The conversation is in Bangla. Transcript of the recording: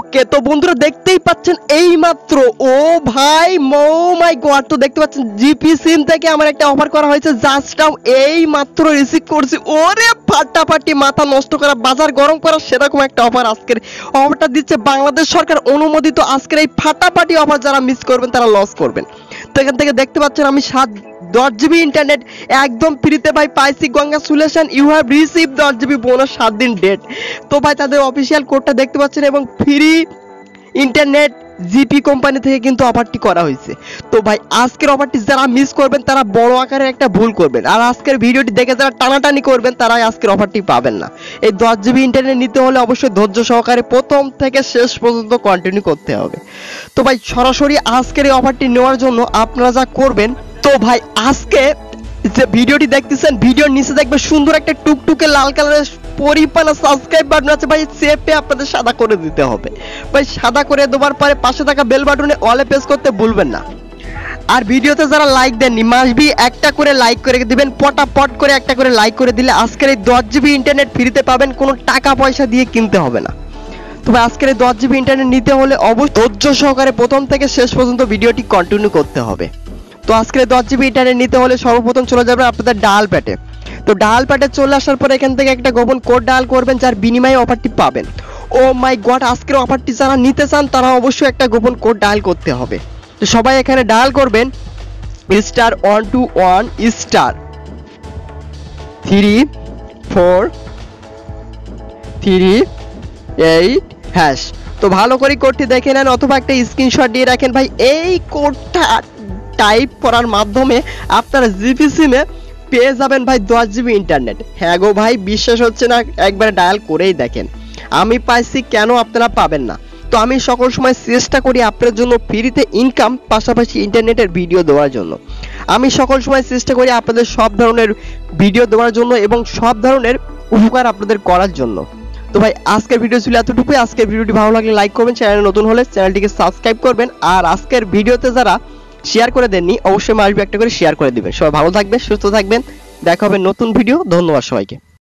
ওকে, তো বন্ধুরা দেখতেই পাচ্ছেন এই মাত্র, ও ভাই মাই গড, তো দেখতে পাচ্ছেন জিপি সিম থেকে আমার একটা অফার করা হয়েছে। জাস্ট নাও এই মাত্র রিসিভ করছি। ওরে ফাটাফাটি, মাথা নষ্ট করা, বাজার গরম করা সেরকম একটা অফার। আজকের অফারটা দিচ্ছে বাংলাদেশ সরকার অনুমোদিত। আজকের এই ফাটাফাটি অফার যারা মিস করবেন তারা লস করবেন। তো এখান থেকে দেখতে পাচ্ছেন আমি 10 জিবি ইন্টারনেট একদম ফ্রিতে ভাই পাইছি। Congratulation, you have receive 10 GB bonus 7 দিন ডেট। তো ভাই তাদের অফিসিয়াল কোডটা দেখতে পাচ্ছেন এবং ফ্রি ইন্টারনেট জিপি কোম্পানি থেকে কিন্তু অফারটি করা হয়েছে। তো ভাই আজকের অফারটি যারা মিস করবেন তারা বড় আকারের একটা ভুল করবেন, আর আজকের ভিডিওটি দেখে যারা টানাটানি করবেন তারা আজকের অফারটি পাবেন না। এই 10 জিবি ইন্টারনেট নিতে হলে অবশ্যই ধৈর্য সহকারে প্রথম থেকে শেষ পর্যন্ত কন্টিনিউ করতে হবে। তো ভাই সরাসরি আজকের এই অফারটি নেওয়ার জন্য আপনারা যা করবেন, তো ভাই আজকে যে ভিডিওটি দেখতেছেন ভিডিওর নিচে দেখবে সুন্দর একটা টুকটুকে লাল কালারের পরিপানা সাবস্ক্রাইব বাটন আছে ভাই, চেপে আপনাদের সাদা করে দিতে হবে। ভাই সাদা করে দেওয়ার পরে পাশে থাকা বেল বাটনে অলে প্রেস করতে ভুলবেন না। আর ভিডিওতে যারা লাইক দেননি মাসবি একটা করে লাইক করে দিবেন, পটাপট করে একটা করে লাইক করে দিলে আজকের এই 10 জিবি ইন্টারনেট ফ্রিতে পাবেন, কোনো টাকা পয়সা দিয়ে কিনতে হবে না। তবে আজকের এই 10 জিবি ইন্টারনেট নিতে হলে অবশ্যই ধৈর্য সহকারে প্রথম থেকে শেষ পর্যন্ত ভিডিওটি কন্টিনিউ করতে হবে। তো আজকে 10 জিবি ইন্টারনেট নিতে হলে সর্বপ্রথম চলে যাবেন আপনাদের ডায়াল প্যাডে। তো ডায়াল প্যাডে চলে আসার পরে এখান থেকে একটা গোপন কোড ডায়াল করবেন, যার বিনিময়ে অফারটি পাবেন। ও মাই গড, আজকের অফারটি যারা নিতে চান তারা অবশ্যই একটা গোপন কোড ডায়াল করতে হবে। তো সবাই এখানে ডায়াল করবেন *121**34338#। তো ভালো করে কোডটি দেখে নেন অথবা একটা স্ক্রিনশট দিয়ে রাখেন ভাই। এই কোডটা টাইপ করার মাধ্যমে আপনারা জিপি সিমে পেয়ে যাবেন ভাই 10 জিবি ইন্টারনেট। হ্যাঁ গো ভাই, বিশ্বাস হচ্ছে না, একবার ডায়াল করেই দেখেন। আমি পাইছি, কেন আপনারা পাবেন না? তো আমি সকল সময় চেষ্টা করি আপনাদের জন্য ফ্রিতে ইনকাম পাশাপাশি ইন্টারনেটের ভিডিও দেওয়ার জন্য। আমি সকল সময় চেষ্টা করি আপনাদের সব ধরনের ভিডিও দেওয়ার জন্য এবং সব ধরনের উপকার আপনাদের করার জন্য। তো ভাই আজকের ভিডিও ছিল এতটুকুই। আজকের ভিডিওটি ভালো লাগলে লাইক করবেন, চ্যানেলে নতুন হলে চ্যানেলটিকে সাবস্ক্রাইব করবেন, আর আজকের ভিডিওতে যারা শেয়ার করে দেননি অবশ্যই মাসবি একটা করে শেয়ার করে দিবেন। সবাই ভালো থাকবেন, সুস্থ থাকবেন, দেখা হবে নতুন ভিডিও। ধন্যবাদ সবাইকে।